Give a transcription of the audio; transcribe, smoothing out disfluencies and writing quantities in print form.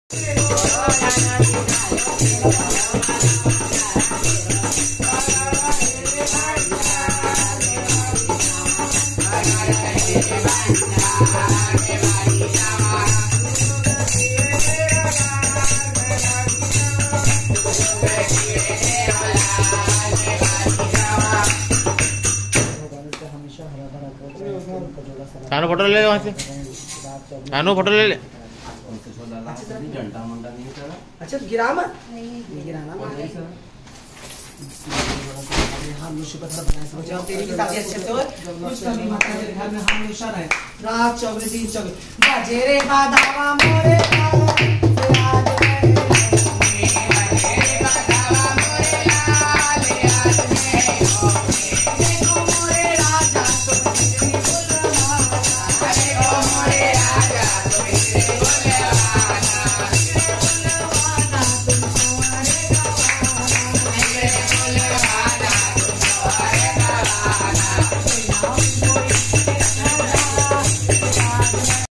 कानू photo ले ले वहाँ से, कानू फोटो ले ले। अच्छा गिरामा नहीं गिराना हम शुक्र बनाए तेरी की शादी अच्छे से हो कुछ कमी मत कर घर में हमेशा रहे रात 24 दिन 24 बजे रे बादावा मोरे